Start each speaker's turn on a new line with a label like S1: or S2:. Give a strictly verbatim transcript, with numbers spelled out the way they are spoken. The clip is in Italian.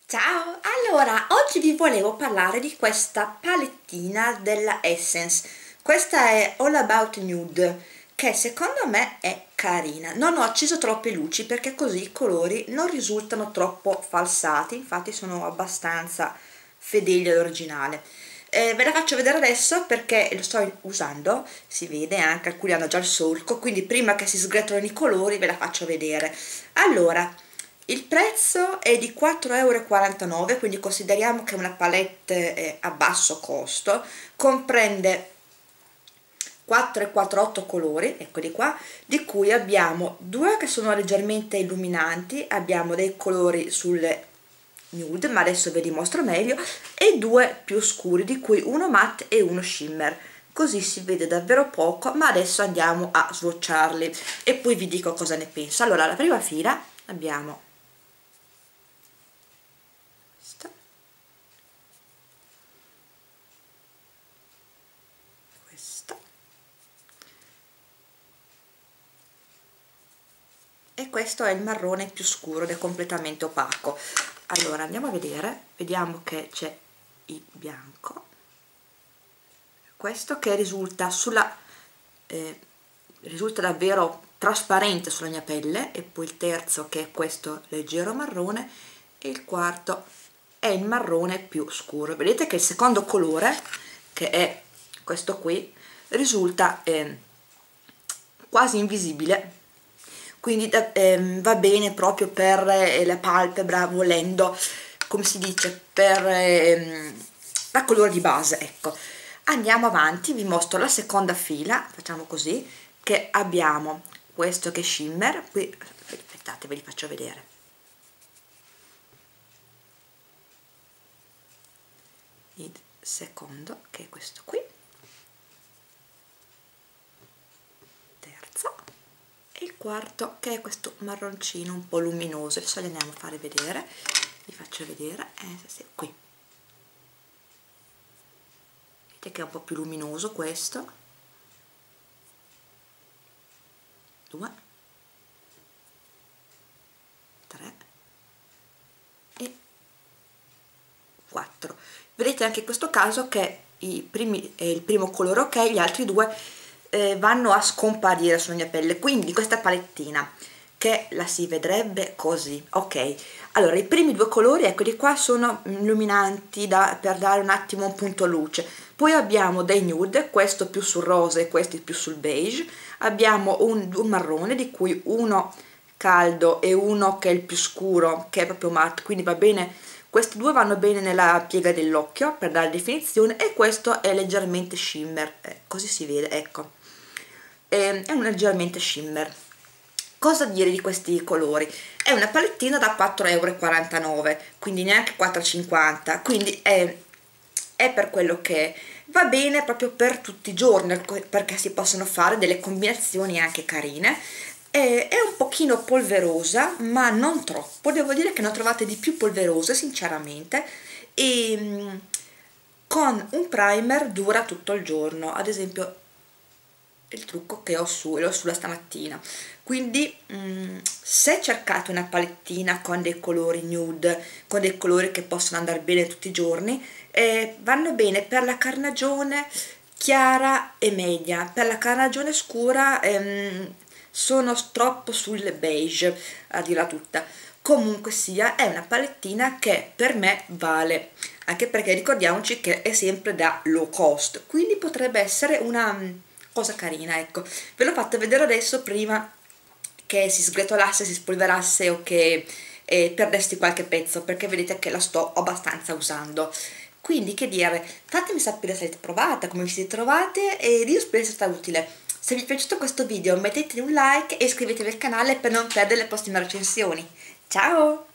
S1: Ciao! Allora, oggi vi volevo parlare di questa palettina della Essence. Questa è All About Nude, che secondo me è carina. Non ho acceso troppe luci perché così i colori non risultano troppo falsati, infatti sono abbastanza fedeli all'originale. Eh, ve la faccio vedere adesso perché lo sto usando, si vede anche, alcuni hanno già il solco, quindi prima che si sgretolino i colori ve la faccio vedere. Allora, il prezzo è di quattro e quarantanove euro, quindi consideriamo che una palette eh, a basso costo, comprende quattro e quattro, otto colori, eccoli qua, di cui abbiamo due che sono leggermente illuminanti, abbiamo dei colori sulle nude, ma adesso ve li mostro meglio, e due più scuri, di cui uno matte e uno shimmer, così si vede davvero poco, ma adesso andiamo a swatcharli e poi vi dico cosa ne penso. Allora, la prima fila abbiamo questa e questo è il marrone più scuro ed è completamente opaco. Allora andiamo a vedere, vediamo che c'è il bianco, questo che risulta sulla eh, risulta davvero trasparente sulla mia pelle, e poi il terzo che è questo leggero marrone, e il quarto è il marrone più scuro. Vedete che il secondo colore, che è questo qui, risulta eh, quasi invisibile, quindi eh, va bene proprio per eh, la palpebra, volendo, come si dice, per eh, la colore di base. Ecco, andiamo avanti, vi mostro la seconda fila, facciamo così, che abbiamo questo che è shimmer, qui aspettate ve li faccio vedere, il secondo che è questo qui, terzo, e il quarto che è questo marroncino un po' luminoso. Adesso li andiamo a fare vedere, vi faccio vedere, eh, sì, qui vedete che è un po' più luminoso questo, due, tre e quattro. Vedete anche in questo caso che i primi, è il primo colore ok, gli altri due eh, vanno a scomparire sulla mia pelle, quindi questa palettina che la si vedrebbe così, ok. Allora i primi due colori, eccoli qua, sono illuminanti da, per dare un attimo un punto luce, poi abbiamo dei nude, questo più sul rosa e questi più sul beige, abbiamo un, un marrone di cui uno caldo e uno che è il più scuro, che è proprio matte, quindi va bene, questi due vanno bene nella piega dell'occhio per dare definizione, e questo è leggermente shimmer, eh, così si vede, ecco, eh, è un leggermente shimmer. Cosa dire di questi colori? È una palettina da quattro e quarantanove euro, quindi neanche quattro e cinquanta, quindi è, è per quello che è. Va bene proprio per tutti i giorni, perché si possono fare delle combinazioni anche carine. È, è un pochino polverosa, ma non troppo, devo dire che ne ho trovate di più polverose sinceramente, e con un primer dura tutto il giorno. Ad esempio il trucco che ho su, l'ho sulla stamattina, quindi mh, se cercate una palettina con dei colori nude, con dei colori che possono andare bene tutti i giorni, eh, vanno bene per la carnagione chiara e media. Per la carnagione scura ehm, sono troppo sul beige, a dirla tutta. Comunque sia, è una palettina che per me vale, anche perché ricordiamoci che è sempre da low cost, quindi potrebbe essere una cosa carina. Ecco, ve l'ho fatta vedere adesso prima che si sgretolasse, si spolverasse o che eh, perdesti qualche pezzo, perché vedete che la sto abbastanza usando. Quindi che dire, fatemi sapere se l'avete provata, come vi siete trovate, e io spero sia stata utile. Se vi è piaciuto questo video mettete un like e iscrivetevi al canale per non perdere le prossime recensioni. Ciao!